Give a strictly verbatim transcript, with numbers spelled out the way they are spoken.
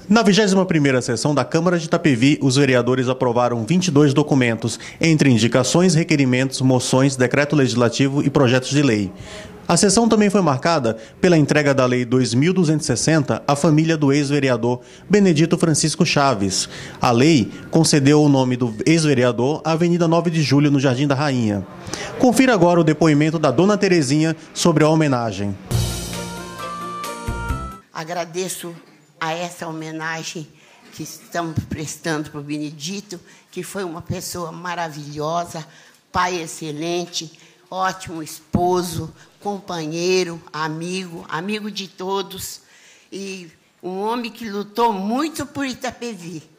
Na vigésima primeira sessão da Câmara de Itapevi, os vereadores aprovaram vinte e dois documentos, entre indicações, requerimentos, moções, decreto legislativo e projetos de lei. A sessão também foi marcada pela entrega da Lei dois mil duzentos e sessenta à família do ex-vereador Benedito Francisco Chaves. A lei concedeu o nome do ex-vereador à Avenida nove de Julho, no Jardim da Rainha. Confira agora o depoimento da Dona Terezinha sobre a homenagem. Agradeço a essa homenagem que estamos prestando para o Benedito, que foi uma pessoa maravilhosa, pai excelente, ótimo esposo, companheiro, amigo, amigo de todos, e um homem que lutou muito por Itapevi.